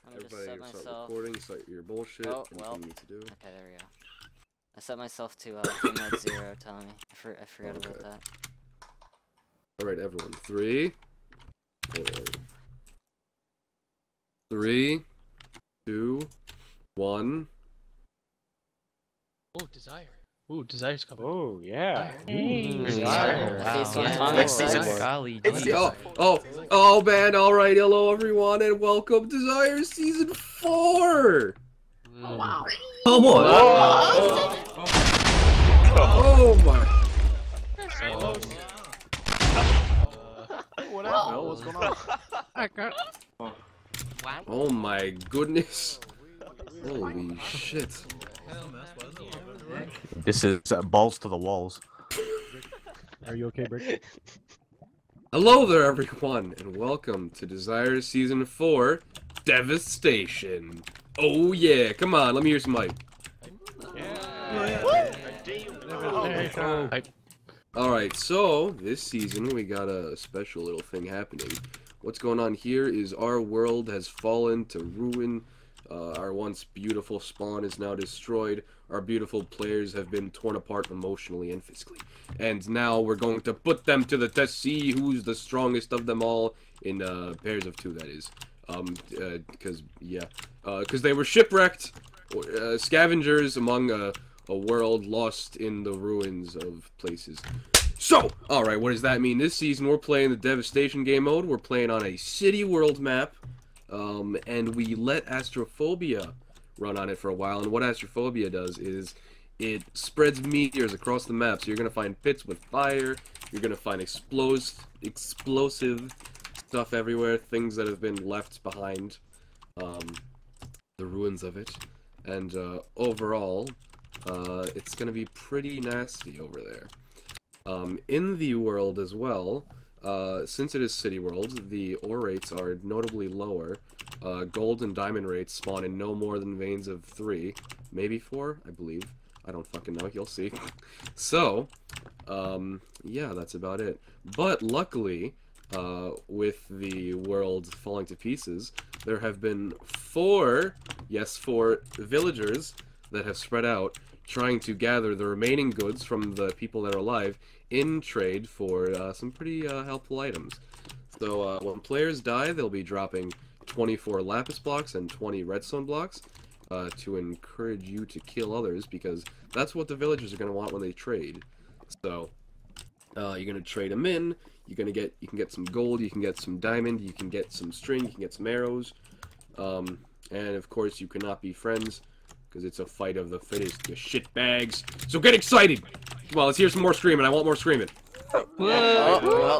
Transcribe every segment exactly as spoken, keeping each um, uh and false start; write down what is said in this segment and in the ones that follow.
Let me just Everybody set start myself. recording, start your bullshit, Oh, anything well. you need to do. Okay, there we go. I set myself to uh, game mode zero, Tommy. I, for I forgot Okay. about that. Alright, everyone. Three. Four. Three. Two. One. Oh, Desire. Ooh, Desire's coming. Oh, yeah. Hey, Desire. Desire. Face on Yeah. Tommy Next Sex. season. Golly, It's geez. oh, oh, oh man, alright, hello everyone, and welcome to Desire Season four! Oh, wow. Oh boy! Oh, oh my... What happened? What's going on? Oh my goodness. Holy shit. This is uh, balls to the walls. Are you okay, Brick? Hello there everyone, and welcome to Desire Season four, Devastation. Oh yeah, come on, let me hear some mic. Alright, so, this season we got a special little thing happening. What's going on here is our world has fallen to ruin. Uh, our once beautiful spawn is now destroyed. Our beautiful players have been torn apart emotionally and physically. And now we're going to put them to the test, see who's the strongest of them all, in uh, pairs of two, that is. Um, uh, because, yeah. Uh, because they were shipwrecked, uh, scavengers among a, a world lost in the ruins of places. So, alright, what does that mean? This season we're playing the Devastation game mode. We're playing on a city world map. Um, and we let Astrophobia run on it for a while, and what Astrophobia does is it spreads meteors across the map, so you're going to find pits with fire, you're going to find explos explosive stuff everywhere, things that have been left behind, um, the ruins of it, and uh, overall, uh, it's going to be pretty nasty over there. Um, in the world as well, Uh, since it is City World, the ore rates are notably lower. Uh, gold and diamond rates spawn in no more than veins of three. Maybe four, I believe. I don't fucking know, you'll see. So, um, yeah, that's about it. But luckily, uh, with the world falling to pieces, there have been four, yes, four villagers that have spread out, trying to gather the remaining goods from the people that are alive in trade for uh, some pretty uh, helpful items. So uh, when players die, they'll be dropping twenty-four Lapis blocks and twenty Redstone blocks uh, to encourage you to kill others, because that's what the villagers are going to want when they trade. So uh, you're going to trade them in. You're going to get you can get some gold, you can get some diamond, you can get some string, you can get some arrows, um, and of course you cannot be friends, because it's a fight of the fittest, you shitbags. So get excited! Come on, let's hear some more screaming. I want more screaming. Oh,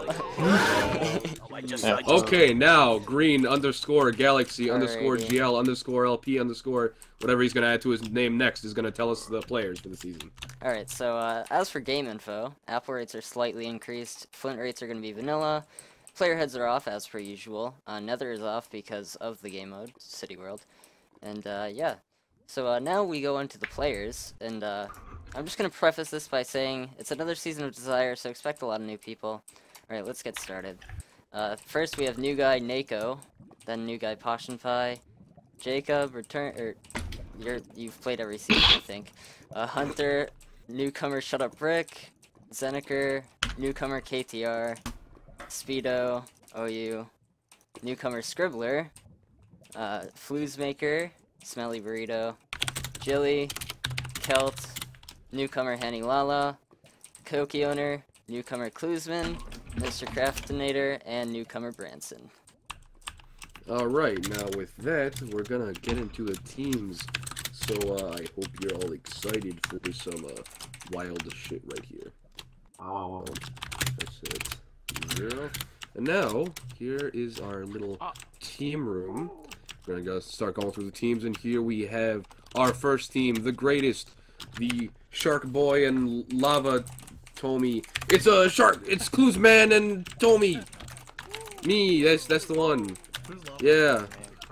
well. Okay, now, green underscore galaxy underscore Alrighty. G L underscore L P underscore whatever he's going to add to his name next is going to tell us the players for the season. Alright, so uh, as for game info, apple rates are slightly increased, flint rates are going to be vanilla, player heads are off as per usual, uh, nether is off because of the game mode, City World, and uh, yeah. So uh, now we go into the players, and uh, I'm just going to preface this by saying it's another season of Desire, so expect a lot of new people. Alright, let's get started. Uh, first we have new guy Nako, then new guy Potionpie, Jacob, return, er, you're, you've played every season I think, uh, Hunter, newcomer Shut Up Brick, Zeniker, newcomer K T R, Speedo, O U, newcomer Scribbler, uh, Floozemaker, Smelly Burrito, Jilly, Kelt, newcomer Henny Lala, Koki Owner, newcomer Cluesman, Mister Craftinator, and newcomer Branson. Alright, now with that, we're going to get into the teams. So uh, I hope you're all excited for some uh, wild shit right here. Oh, Um, that's it. Zero. And now, here is our little team room. We're gonna go start going through the teams, and here we have our first team, the greatest, the Shark Boy and Lava Tommy. It's a shark. It's Cluesman and Tommy. Me. That's that's the one. Yeah.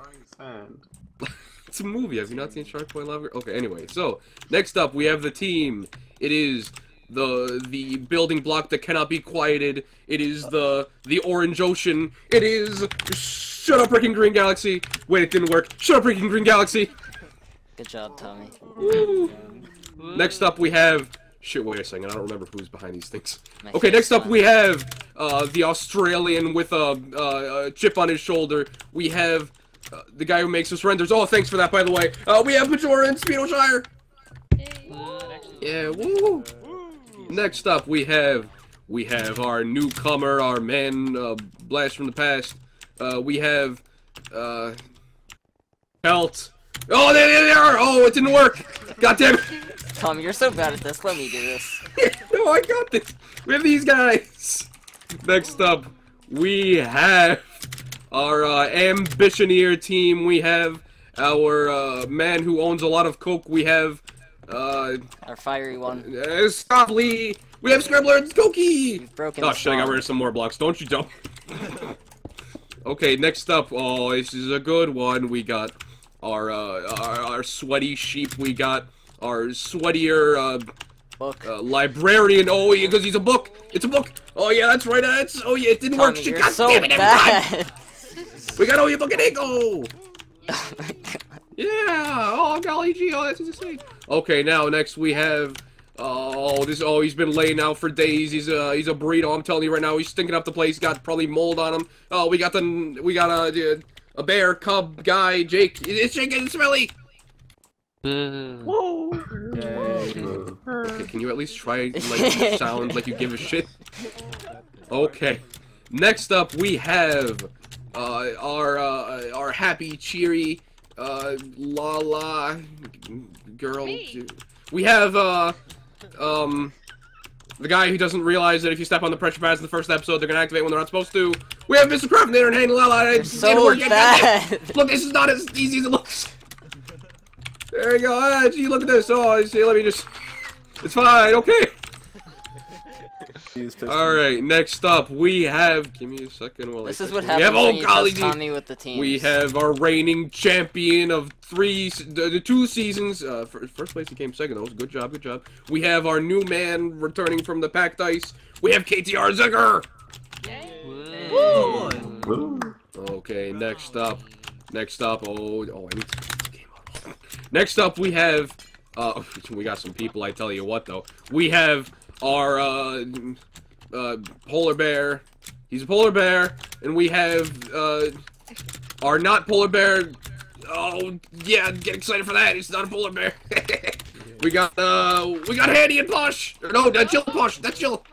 It's a movie. Have you not seen Shark Boy Lava? Okay. Anyway, so next up we have the team. It is the the building block that cannot be quieted. It is the the orange ocean. It is Shut Up, Freaking Green Galaxy. Wait, it didn't work. Shut up, freaking Green Galaxy. Good job, Tommy. Next up, we have. Shit, wait a second. I don't remember who's behind these things. My Okay, face next up, on. we have uh, the Australian with a, uh, a chip on his shoulder. We have uh, the guy who makes us renders. Oh, thanks for that, by the way. Uh, we have Majora and Speedoshire. Yeah, woo. Next up, we have we have our newcomer, our man, uh, blast from the past. Uh, we have uh, Pelt. Oh, there they are! Oh, it didn't work. God damn it! Tommy, you're so bad at this. Let me do this. No, I got this. We have these guys. Next up, we have our uh, Ambitioneer team. We have our uh, man who owns a lot of coke. We have uh, Our fiery one. uh Scoply. We have Scrabbler and Skokie. You've broken Oh the shit! I got song. rid of some more blocks. Don't you jump? Okay, next up. Oh, this is a good one. We got our uh, our, our sweaty sheep. We got our sweatier uh, Book. uh, librarian. Oh yeah, because he's a book. It's a book. Oh yeah, that's right. That's oh yeah, it didn't work. Tommy, Shit, you're God so damn it, every time. bad. We got oh yeah, fucking Ego. Oh my God. Yeah. Oh golly gee. Oh, that's insane. Okay, now next we have. Oh, this. Oh, he's been laying out for days. He's a he's a burrito. I'm telling you right now. He's stinking up the place. Got probably mold on him. Oh, we got the we got a a bear cub guy. Jake. It's Jake and Smelly. Whoa! Okay, can you at least try like sound like you give a shit? Okay. Next up, we have uh, our uh, our happy, cheery, uh, la la girl. Me. We have uh, um, the guy who doesn't realize that if you step on the pressure pads in the first episode, they're gonna activate when they're not supposed to. We have Mister Craft there and Handy la la. You're so bad. Look, this is not as easy as it looks. There you go. Ah, gee, look at this. Oh, see, let me just. It's fine. Okay. Alright, next up we have. Give me a second while This I is what we happens have, when oh, you golly trust gee. Tommy with the teams. We have our reigning champion of three, the, the two seasons. Uh, for, first place he came second. That was good job, good job. We have our new man returning from the packed ice. We have K T R Zigger. Okay, next up, next up. Oh, oh, I need to turn this game on. Next up, we have. Uh, we got some people. I tell you what, though, we have our uh, uh, polar bear. He's a polar bear, and we have uh, our not polar bear. Oh yeah, get excited for that. It's not a polar bear. we got uh, we got Handy and Posh. Or no, that's Jill Posh. That's Jill.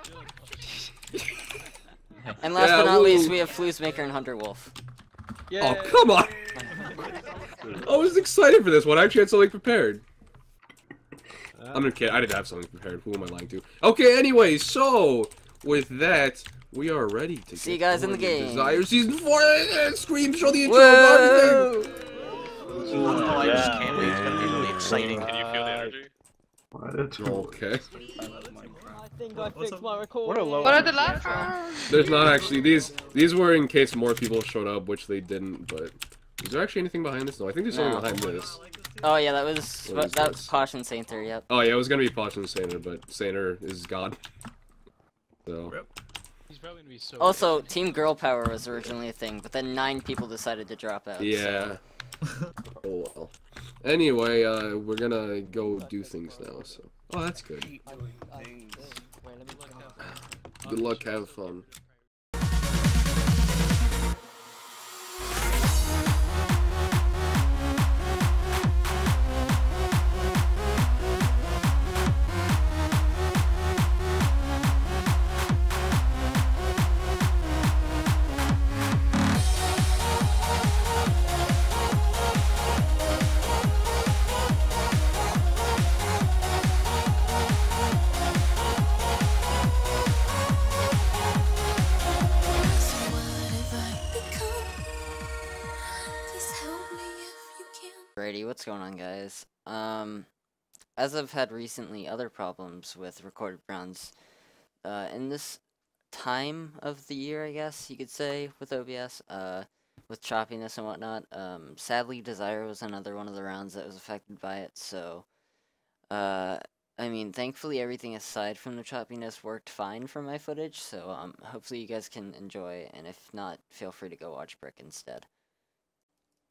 And last Yeah, but not woo. least, we have Flusemaker and Hunter Wolf. Oh come on! I was excited for this one. I actually had something prepared. I'm gonna kid. I didn't have something prepared. Who am I lying to? Okay. Anyway, so with that, we are ready to See you get guys in the on game. Desire season four. Uh, scream! Show the intro. Whoa! Everything. Oh, I just can't wait. It's gonna be really exciting. Can you feel the energy? Okay. I think I fixed my record. What a low. What are the last ones? There's not actually these. These were in case more people showed up, which they didn't. But is there actually anything behind this? No, I think there's something No. behind this. Oh yeah, that was What is that this? was Posh and Sainter. Yep. Oh yeah, it was gonna be Posh and Saner, but Saner is God. So. He's probably gonna be so. Also, Team Girl Power was originally a thing, but then nine people decided to drop out. Yeah. Oh well. Anyway, uh, we're gonna go do things now. So. Oh, that's good. Good luck. Have fun. Brady, what's going on, guys? Um, as I've had recently other problems with recorded runs, uh, in this time of the year, I guess you could say, with O B S, uh, with choppiness and whatnot, um, sadly, Desire was another one of the rounds that was affected by it, so, uh, I mean, thankfully, everything aside from the choppiness worked fine for my footage, so, um, hopefully you guys can enjoy, and if not, feel free to go watch Brick instead.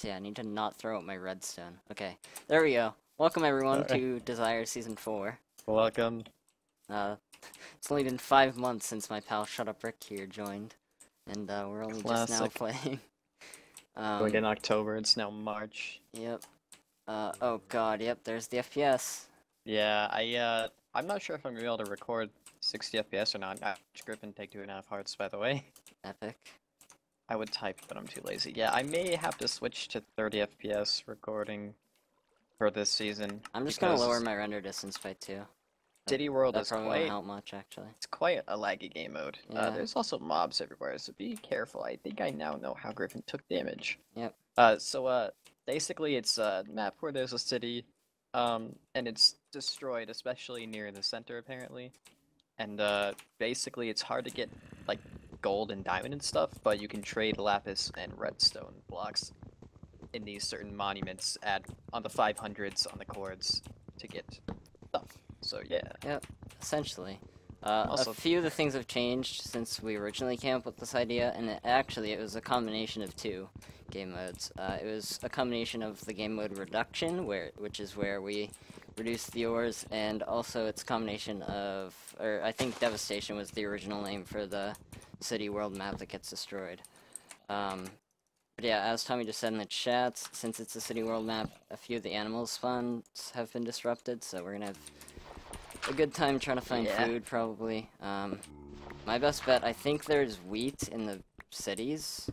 Yeah, I need to not throw out my redstone. Okay, there we go. Welcome everyone Alright. to Desire Season four. Welcome. Uh, it's only been five months since my pal Shut Up Rick here joined, and uh, we're only just now Classic. playing. Going in um, October, it's now March. yep. Uh, oh god, yep, there's the F P S. Yeah, I, uh, I'm not sure if I'm gonna be able to record sixty F P S or not. Average Griffin take two and a half hearts, by the way. Epic. I would type, but I'm too lazy. Yeah, I may have to switch to thirty F P S recording for this season. I'm just gonna because lower my render distance by two. City World That is probably won't quite, help much, actually. it's quite a laggy game mode. Yeah. Uh, there's also mobs everywhere, so be careful. I think I now know how Griffin took damage. Yep. Uh, so, uh, basically it's a map where there's a city, um, and it's destroyed, especially near the center, apparently. And, uh, basically it's hard to get, like, gold and diamond and stuff, but you can trade lapis and redstone blocks in these certain monuments at on the five hundreds on the chords to get stuff. So yeah. Yep, essentially. Uh, Also- a few of the things have changed since we originally came up with this idea, and it, actually it was a combination of two game modes. Uh, it was a combination of the game mode reduction, where which is where we reduce the ores, and also it's a combination of, or I think Devastation was the original name for the city world map that gets destroyed. Um, but yeah, as Tommy just said in the chat, since it's a city world map, a few of the animal spawns have been disrupted, so we're gonna have a good time trying to find Yeah. food, probably. Um, my best bet, I think there's wheat in the cities.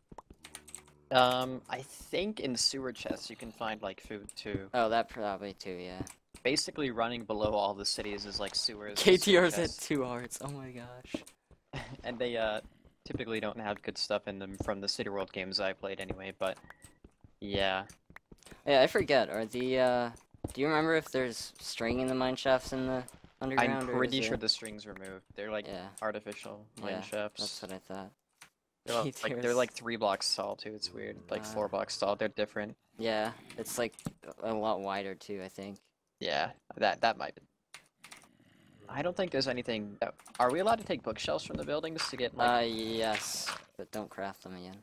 Um, I think in sewer chests you can find like food too. Oh, that probably too, yeah. Basically, running below all the cities is like sewers. and K sewer T R's at chests. two hearts, oh my gosh. And they uh typically don't have good stuff in them from the City World games I played anyway. But yeah, Yeah, I forget, are the, uh, do you remember if there's string in the mine shafts in the underground? I'm or pretty is sure it- the strings removed. They're like Yeah, artificial mine Yeah, shafts. that's what I thought. They're like, like they're K T Rs. like three blocks tall too. It's weird. Like Uh, four blocks tall. They're different. Yeah, it's like a lot wider too, I think. Yeah, that that might be. I don't think there's anything. uh, Are we allowed to take bookshelves from the buildings to get like? Uh, yes, but don't craft them again.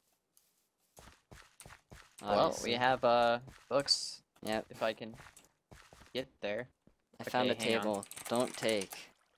well, we Obviously. have uh books. Yep, If I can get there. I found a Okay, hang on. table. Don't take.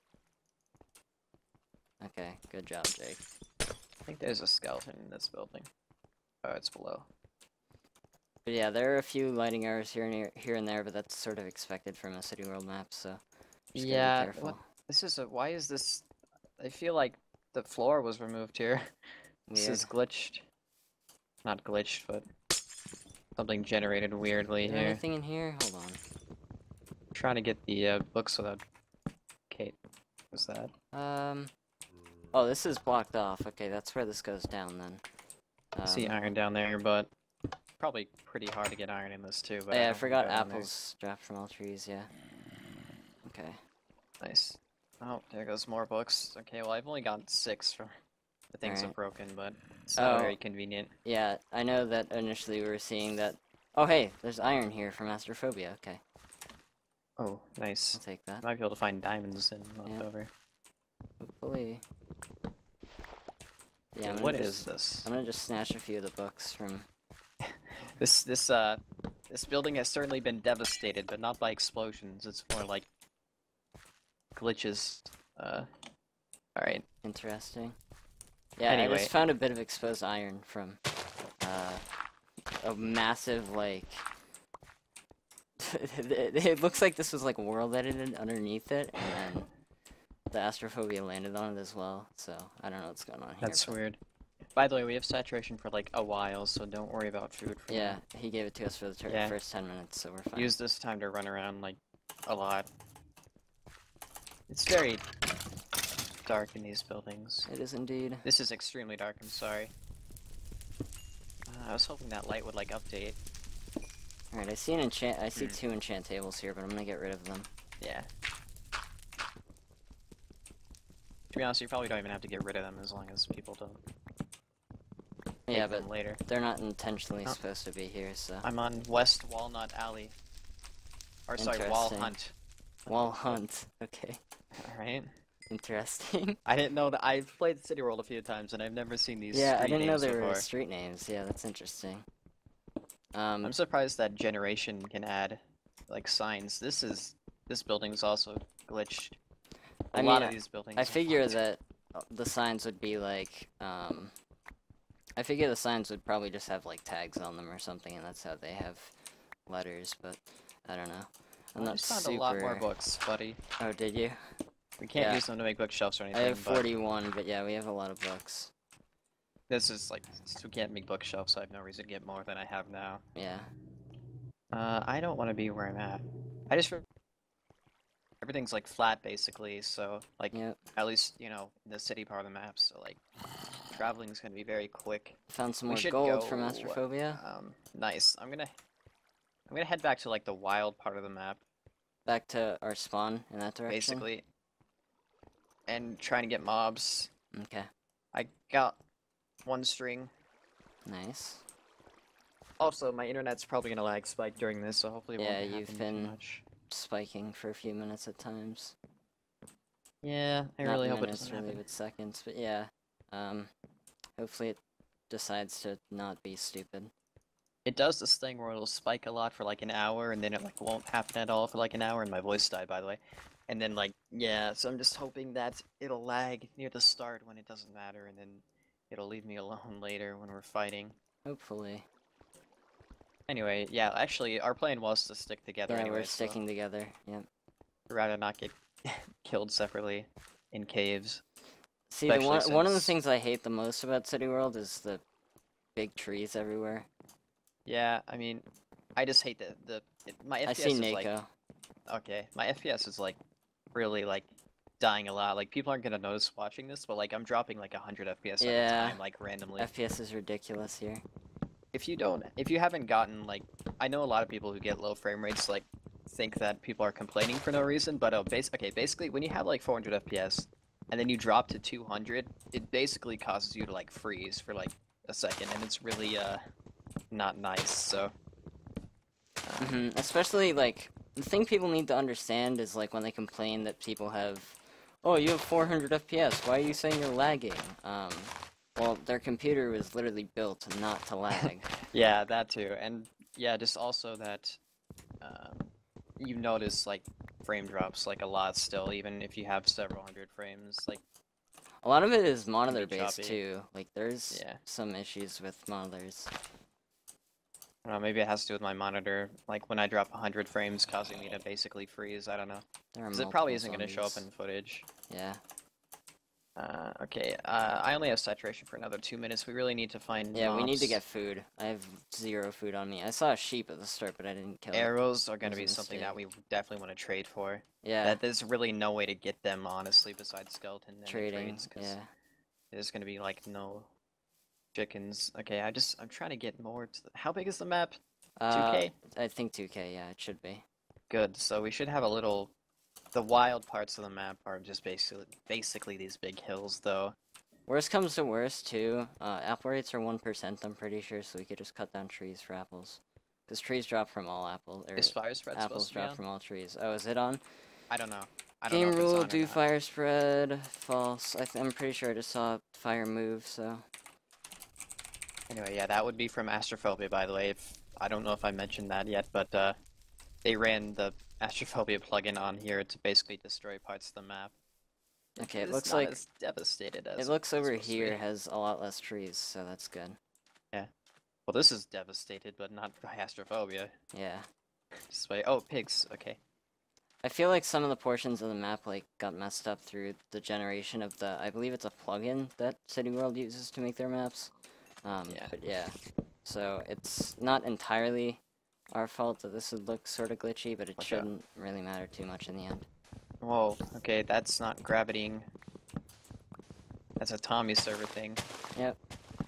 Okay, good job, Jake. I think there's a skeleton in this building. Oh, it's below. But yeah, there are a few lighting errors here and here, here and there, but that's sort of expected from a city world map, so just gotta Yeah, be careful. what- This is a. Why is this? I feel like the floor was removed here. This Weird. is glitched. Not glitched, but something generated weirdly Is there here. anything in here? Hold on. Trying to get the uh, books without. Kate, what's that? Um. Oh, this is blocked off. Okay, that's where this goes down then. I see Um, iron down there, but probably pretty hard to get iron in this too. But oh, yeah, I don't think forgot go down there. apples dropped from all trees. Yeah. Okay. Nice. Oh, there goes more books. Okay, well I've only gotten six from the things Alright. are broken, but it's not Oh. very convenient. Yeah, I know that initially we were seeing that. Oh, hey, there's iron here from Astrophobia. Okay, Oh, nice. I'll take that. Might be able to find diamonds in leftover. Hopefully. Yeah, I'm what gonna is just, this? I'm gonna just snatch a few of the books from. This this uh this building has certainly been devastated, but not by explosions. It's more like glitches. Uh, all right. Interesting. Yeah, I Anyway. just found a bit of exposed iron from uh, a massive, like... it, it looks like this was, like, world edited underneath it, and then the Astrophobia landed on it as well, so I don't know what's going on here. That's but- weird. By the way, we have saturation for like a while, so don't worry about food. For Yeah, now. he gave it to us for the tur- Yeah. first ten minutes, so we're fine. Use this time to run around like a lot. It's very dark in these buildings. It is indeed. This is extremely dark. I'm sorry. Uh, I was hoping that light would like update. Alright, I see an enchant- I see Hmm. two enchant tables here, but I'm gonna get rid of them. Yeah. To be honest, you probably don't even have to get rid of them as long as people don't. Take Yeah, them but later. they're not intentionally Oh. supposed to be here, so... I'm on West Walnut Alley. Or sorry, Wall Interesting. Hunt. Wall hunt. Okay. Alright. Interesting. I didn't know that. I've played City World a few times and I've never seen these Yeah, I street didn't know names there before. were street names. Yeah, that's interesting. Um, I'm surprised that generation can add like signs. This is this building's also glitched. A I lot mean, of these buildings. I are figure fucked. that the signs would be like, um, I figure the signs would probably just have like tags on them or something, and that's how they have letters. But I don't know. I'm I not just found super. a lot more books, buddy. Oh, did you? We can't Yeah. use them to make bookshelves or I anything. have but forty-one, but yeah, we have a lot of books. This is like we can't make bookshelves, so I have no reason to get more than I have now. Yeah. Uh, I don't want to be where I'm at. I just everything's like flat basically, so like Yep. at least you know the city part of the map. So like traveling is gonna be very quick. Found some We more should gold go, from Astrophobia. Um, nice. I'm gonna I'm gonna head back to like the wild part of the map, Back to our spawn in that direction. basically, and trying to get mobs. Okay. I got one string. Nice. Also, my internet's probably gonna lag spike during this, so hopefully it Yeah, won't you've happen been- too much. Spiking for a few minutes at times. Yeah, I Not really hope it minutes, doesn't really, happen. but seconds. But yeah. Um, hopefully it decides to not be stupid. It does this thing where it'll spike a lot for like an hour, and then it like won't happen at all for like an hour, and my voice died, by the way. And then like, yeah, so I'm just hoping that it'll lag near the start when it doesn't matter, and then it'll leave me alone later when we're fighting. Hopefully. Anyway, yeah, actually, our plan was to stick together Yeah, anyway, we're so sticking together. Yep. I'd rather not get killed separately in caves. See, the Especially one one of the since- things I hate the most about City World is the big trees everywhere. Yeah, I mean, I just hate the, the it, my F P S I see is Nako. like, okay, my F P S is like, really like, dying a lot. Like, people aren't gonna notice watching this, but like, I'm dropping like one hundred F P S at Yeah. a time, like, randomly. F P S is ridiculous here. If you don't, if you haven't gotten, like, I know a lot of people who get low frame rates, like, think that people are complaining for no reason, but, oh, base okay, basically, when you have, like, four hundred F P S, and then you drop to two hundred, it basically causes you to, like, freeze for, like, a second, and it's really, uh, not nice, so... uh, hmm Especially, like, the thing people need to understand is, like, when they complain that people have, oh, you have four hundred F P S, why are you saying you're lagging? Um, well, their computer was literally built not to lag. Yeah, that too, and yeah, just also that um, you notice like frame drops like a lot still, even if you have several hundred frames. Like, A lot of it is monitor be based, choppy. too. Like, there's Yeah. some issues with monitors. I don't know, maybe it has to do with my monitor. Like when I drop one hundred frames, causing me to basically freeze. I don't know, There are because it probably multiples isn't on going to show up these. in footage. Yeah. Uh, okay, uh, I only have saturation for another two minutes. We really need to find. Yeah, we need to mobs. get food. I have zero food on me. I saw a sheep at the start, but I didn't kill it. Arrows are going to was a be something that we mistake. definitely want to trade for. Yeah, That there's really no way to get them honestly besides skeleton and trading. trades, 'cause Yeah. there's gonna be like no chickens. Okay, I just I'm trying to get more. To the... How big is the map? two Uh, K. I think two K, yeah, it should be. Good. So we should have a little. The wild parts of the map are just basically basically these big hills, though. Worst comes to worst, too. Uh, apple rates are one percent, I'm pretty sure, so we could just cut down trees for apples. Because trees drop from all apples, or Is fire spread apples supposed to be drop on? from all trees. Oh, is it on? I don't know. I don't Game know if it's rule, on or do not. fire spread, false. I th I'm pretty sure I just saw fire move, so... Anyway, yeah, that would be from Astrophobia, by the way. If I don't know if I mentioned that yet, but uh, they ran the Astrophobia plugin on here to basically destroy parts of the map. Okay, it It's looks not like- as devastated as It looks it's over supposed to be. here has a lot less trees, so that's good. Well, this is devastated, but not by Astrophobia. Yeah. Just by oh, pigs. Okay. I feel like some of the portions of the map like got messed up through the generation of the, I believe it's a plugin that City World uses to make their maps. Um, Yeah. But yeah, so it's not entirely our fault that this would look sort of glitchy, but it Watch out. shouldn't really matter too much in the end. Whoa. Okay, that's not gravitying. That's a Tommy server thing. Yep.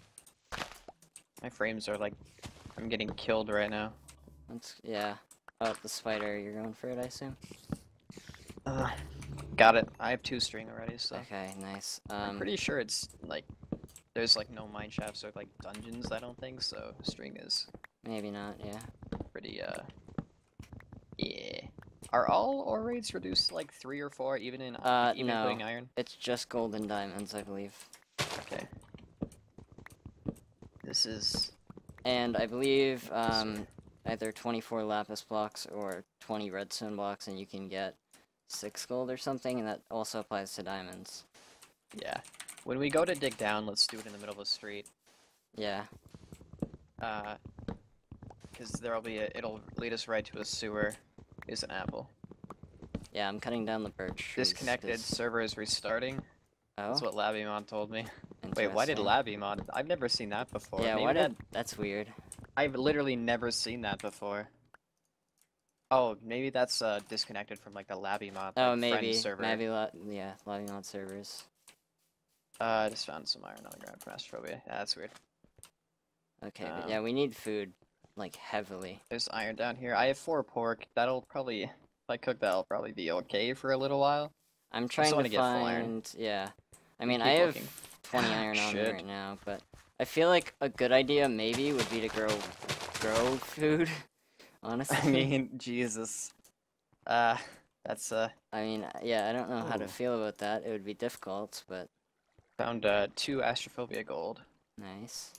My frames are like, I'm getting killed right now. That's, yeah. Oh, the spider, you're going for it, I assume? Uh, got it. I have two string already, so Okay, nice. I'm Um, pretty sure it's like there's like no mine shafts or like dungeons. I don't think so. String is maybe not, yeah. pretty uh yeah. Are all ore rates reduced to like three or four even in Uh, even no. including iron? It's just gold and diamonds, I believe. Okay. This is And I believe um, either twenty-four lapis blocks or twenty redstone blocks, and you can get six gold or something, and that also applies to diamonds. Yeah. When we go to dig down, let's do it in the middle of the street. Yeah. Uh, because there'll be a, it'll lead us right to a sewer. Is an apple. Yeah, I'm cutting down the birch trees. Disconnected. 'cause- Server is restarting. Oh. That's what Labimon told me. Wait, why did interesting. Labimon? I've never seen that before. Yeah, Maybe why that... did... That's weird. I've literally never seen that before. Oh, maybe that's uh disconnected from like the Labimon Oh, like, maybe. friend server. Maybe, la yeah, logging on servers. Uh, I just found some iron on the ground from Astrophobia. Yeah, that's weird. Okay, but Um, yeah, we need food, like, heavily. There's iron down here. I have four pork. That'll probably, if I cook, that'll probably be okay for a little while. I'm trying wanna to get full iron. find... Yeah. I mean, Keep I have looking. twenty iron on me Should. right now, but I feel like a good idea, maybe, would be to grow... grow food, honestly. I mean, Jesus. Uh, that's, uh, I mean, yeah, I don't know how to Ooh. feel about that. It would be difficult, but found, uh, two Astrophobia gold. nice.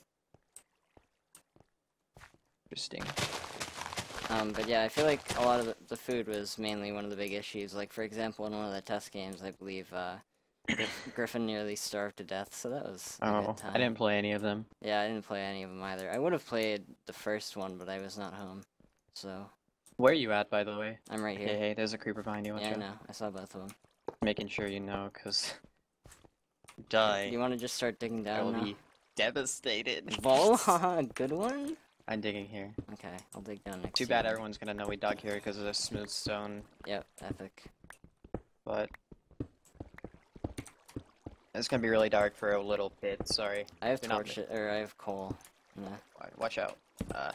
Interesting. Um, but yeah, I feel like a lot of the, the food was mainly one of the big issues. Like, for example, in one of the test games, I believe, uh, Griff Griffin nearly starved to death, so that was a Oh, good time. I didn't play any of them. Yeah, I didn't play any of them either. I would have played the first one, but I was not home. So, Where are you at, by the way? I'm right Hey, here. hey, there's a creeper behind you. Watch Yeah, I out. know. I saw both of them. Making sure you know, cause die. You want to just start digging I will down now? be devastated. Vol? Haha, good one? I'm digging here. Okay, I'll dig down next Too to bad you. everyone's gonna know we dug here because of the smooth stone, Yep, epic. but it's gonna be really dark for a little bit. Sorry. I have You're not torch, or I have coal. Yeah. Wa- Watch out. Uh,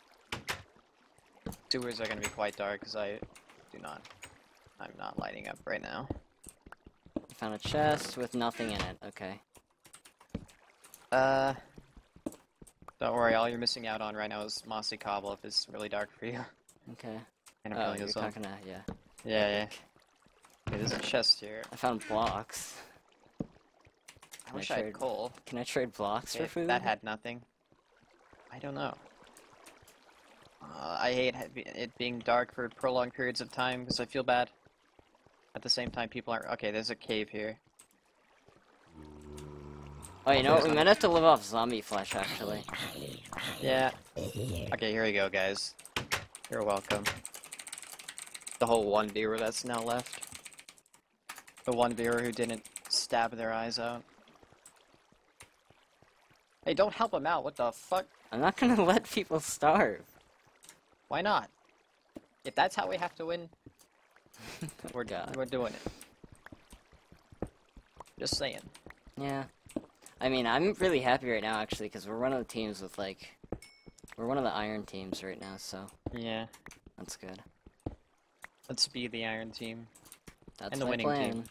sewers are gonna be quite dark because I do not. I'm not lighting up right now. I found a chest with nothing in it. Okay. Uh, don't worry. All you're missing out on right now is mossy cobble if it's really dark for you. Okay. And I'm Oh, killing you're this one. talking to, yeah. Yeah, yeah. Okay, there's a chest here. I found blocks. I Can wish I I trade- had coal. Can I trade blocks Okay, for food? that had nothing. I don't know. Uh, I hate ha- it being dark for prolonged periods of time because I feel bad. At the same time, people aren't. Okay, there's a cave here. Oh, you know what? We There's might have to live off zombie flesh, actually. Yeah. Okay, here we go, guys. You're welcome. The whole one viewer that's now left. The one viewer who didn't stab their eyes out. Hey, don't help him out. What the fuck? I'm not gonna let people starve. Why not? If that's how we have to win, we're God. we're doing it. Just saying. Yeah. I mean, I'm really happy right now, actually, because we're one of the teams with, like... We're one of the iron teams right now, so Yeah. that's good. Let's be the iron team. That's And the my winning plan. team.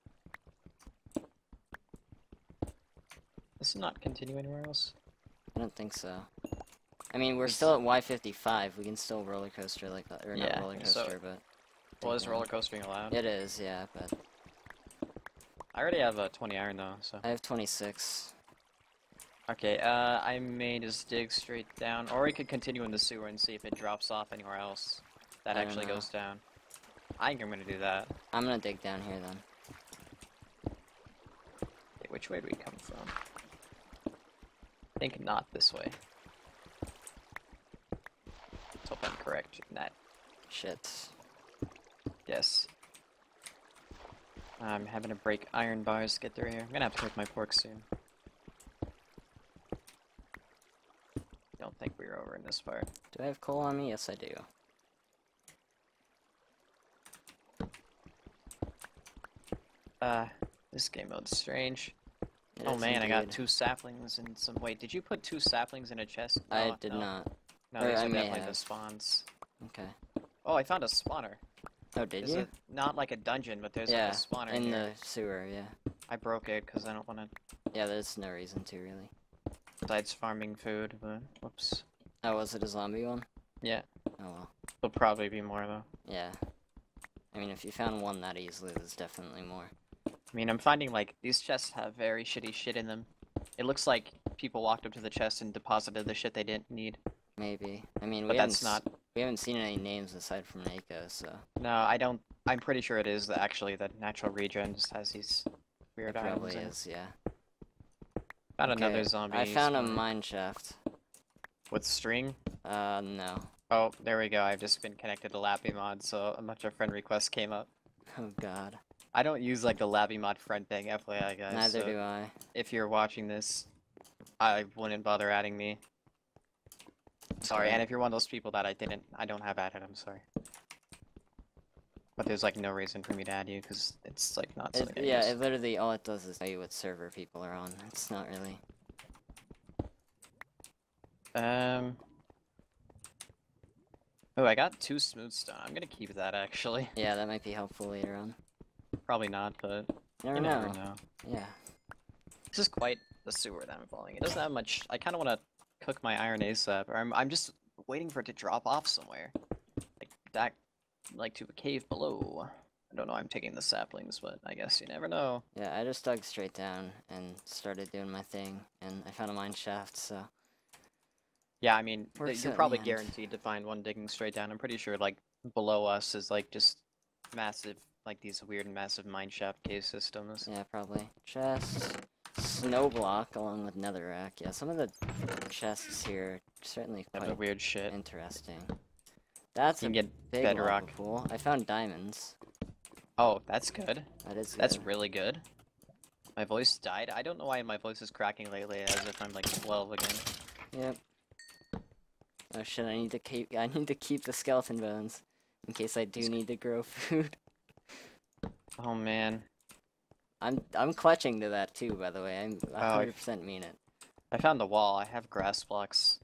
Does it not continue anywhere else? I don't think so. I mean, we're It's- still at Y fifty-five. We can still roller coaster like that. Or Yeah, not roller so- coaster, but... Well, is take roller one. coastering allowed? It is, yeah, but... I already have a twenty iron though, so. I have twenty-six. Okay, uh, I may just dig straight down, or we could continue in the sewer and see if it drops off anywhere else. That I don't actually know. goes down. I think I'm gonna do that. I'm gonna dig down here, then. Okay, which way do we come from? I think not this way. Let's hope I'm correct in that. Shit. Yes. I'm having to break iron bars to get through here. I'm gonna have to cook my pork soon. Don't think we were over in this part. Do I have coal on me? Yes, I do. Uh, this game mode's strange. It Oh is man, I got indeed. two saplings and some. Wait, did you put two saplings in a chest? I No, did no. not. No, Or these I are may definitely the have. spawns. Okay. Oh, I found a spawner. Oh, did There's you? a, not like a dungeon, but there's Yeah, like a spawner in here. the sewer, yeah. I broke it because I don't want to. Yeah, there's no reason to, really. Besides farming food, but whoops. Oh, was it a zombie one? Yeah, Oh, well. there'll probably be more though. Yeah. I mean, if you found one that easily, there's definitely more. I mean, I'm finding like these chests have very shitty shit in them. It looks like people walked up to the chest and deposited the shit they didn't need. Maybe. I mean, But we that's haven't, not. s- we haven't seen any names aside from Nako, so No, I don't. I'm pretty sure it is the, actually the natural regen just has these it weird probably items in it. is, yeah. Found another Okay, zombie. I found a somewhere. mine shaft. With string. Uh, no. Oh, there we go. I've just been connected to Lappy mod, so a bunch of friend requests came up. Oh god. I don't use like the Lappy mod friend thing, F Y I guys. Neither so do I. if you're watching this, I wouldn't bother adding me. Sorry, Okay. and if you're one of those people that I didn't, I don't have added, I'm sorry. But there's like no reason for me to add you because it's like not It, something I yeah, use. it literally, all it does is tell you what server people are on. It's not really... Um. Oh, I got two smooth stone. I'm gonna keep that actually. Yeah, that might be helpful later on. Probably not, but You never you know. never know. Yeah. This is quite the sewer that I'm falling. It doesn't have much. I kind of want to cook my iron ASAP, or I'm I'm just waiting for it to drop off somewhere, like that, like to a cave below. I don't know. I'm taking the saplings, but I guess you never know. Yeah, I just dug straight down and started doing my thing, and I found a mine shaft, so... Yeah, I mean, th- Works you're out in probably the end. guaranteed to find one digging straight down. I'm pretty sure like below us is like just massive, like these weird massive mine shaft cave systems. Yeah, probably. Chest, snow block, along with netherrack. Yeah, some of the chests here are certainly Have the quite weird shit. interesting. That's You a can get big lava bedrock. pool. I found diamonds. Oh, that's good. That is good. That's really good. My voice died. I don't know why my voice is cracking lately, as if I'm like twelve again. Yep. Oh shit, I need to keep I need to keep the skeleton bones in case I do need to grow food. Oh man. I'm I'm clutching to that too, by the way. I'm Oh, I- one hundred percent mean it. I found the wall. I have grass blocks.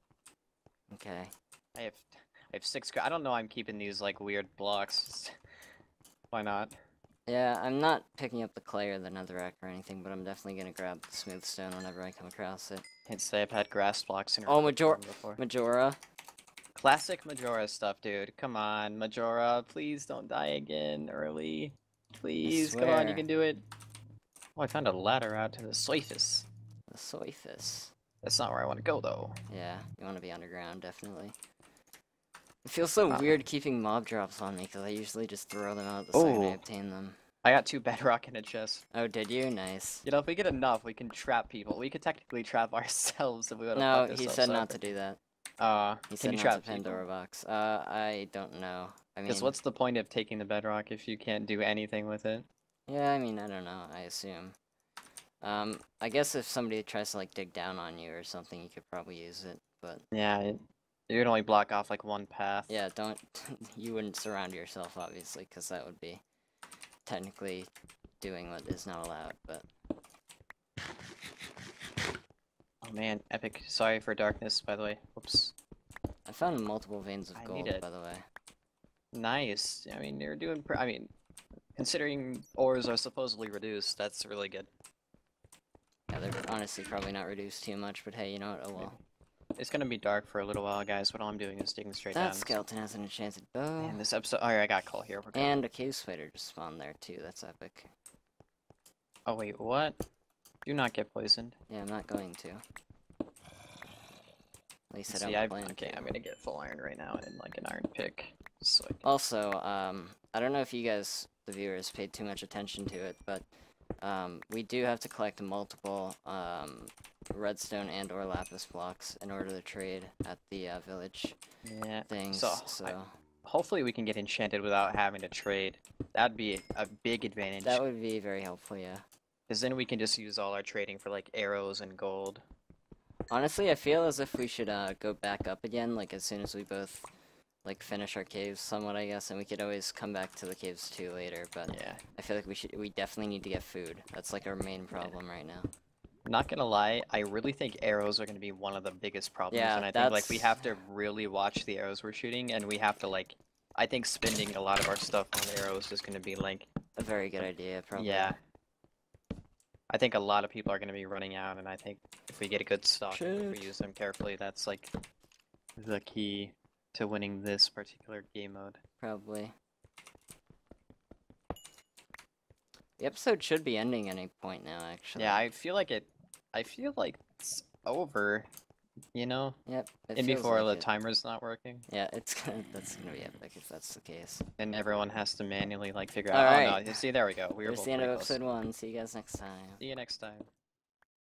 Okay. I have I have six gra- I don't know why I'm keeping these like weird blocks. Why not? Yeah, I'm not picking up the clay or the netherrack or anything, but I'm definitely gonna grab the smooth stone whenever I come across it. Can't say I've had grass blocks in Oh, real Major- form before. Majora. Classic Majora stuff, dude. Come on, Majora. Please don't die again early. Please, come on, you swear. can do it. Oh, I found a ladder out to the surface. The Soifus. That's not where I want to go, though. Yeah, you want to be underground, definitely. It feels so Ah. weird keeping mob drops on me, because I usually just throw them out the second I Oh. obtain them. I got two bedrock in a chest. Oh, did you? Nice. You know, if we get enough, we can trap people. We could technically trap ourselves if we want to No, fuck he ourselves said up. not to do that. Uh, He can said you not trap to Pandora box. Uh, I don't know. I mean, Because what's the point of taking the bedrock if you can't do anything with it? yeah, I mean, I don't know. I assume. Um, I guess if somebody tries to like dig down on you or something, you could probably use it. But Yeah, it, you can only block off like one path. yeah, don't. You wouldn't surround yourself, obviously, because that would be technically doing what is not allowed. But Oh man, epic. Sorry for darkness, by the way. Whoops. I found multiple veins of I gold, need it. by the way. Nice. I mean, you're doing. Pr I mean, considering ores are supposedly reduced, that's really good. Yeah, they're honestly probably not reduced too much, but hey, you know what? Oh well. It's gonna be dark for a little while, guys. But all I'm doing is digging straight That down. skeleton has an enchanted bow. Man, this episode. Alright, I got coal here. We're good. And a cave spider just spawned there too. That's epic. Oh wait, what? Do not get poisoned. Yeah, I'm not going to. At least I See, don't I've, plan okay, to. I'm gonna get full iron right now and like an iron pick. So I can... Also, um, I don't know if you guys, the viewers, paid too much attention to it, but um, we do have to collect multiple um, redstone and or lapis blocks in order to trade at the uh, village yeah. things. So, So I- hopefully we can get enchanted without having to trade. That'd be a big advantage. that would be very helpful, yeah. Because then we can just use all our trading for like arrows and gold. Honestly, I feel as if we should uh, go back up again, like as soon as we both like finish our caves somewhat, I guess, and we could always come back to the caves too later, but Yeah. I feel like we should we definitely need to get food. That's like our main problem right now. Not gonna lie, I really think arrows are gonna be one of the biggest problems, Yeah, and I think like we that's- have to really watch the arrows we're shooting, and we have to like, I think spending a lot of our stuff on arrows is gonna be like, A very good idea, probably. yeah. I think a lot of people are gonna be running out, and I think if we get a good stock, and if we Shit. use them carefully, that's like the key to winning this particular game mode. Probably. The episode should be ending any point now, actually. Yeah, I feel like it. I feel like it's over. You know? Yep. It And feels before like the it. timer's not working. Yeah, it's gonna, that's gonna be epic if that's the case. And everyone has to manually like figure out. Alright. Oh no! See, there we go. We were There's both the end of pretty close. episode one. See you guys next time. See you next time.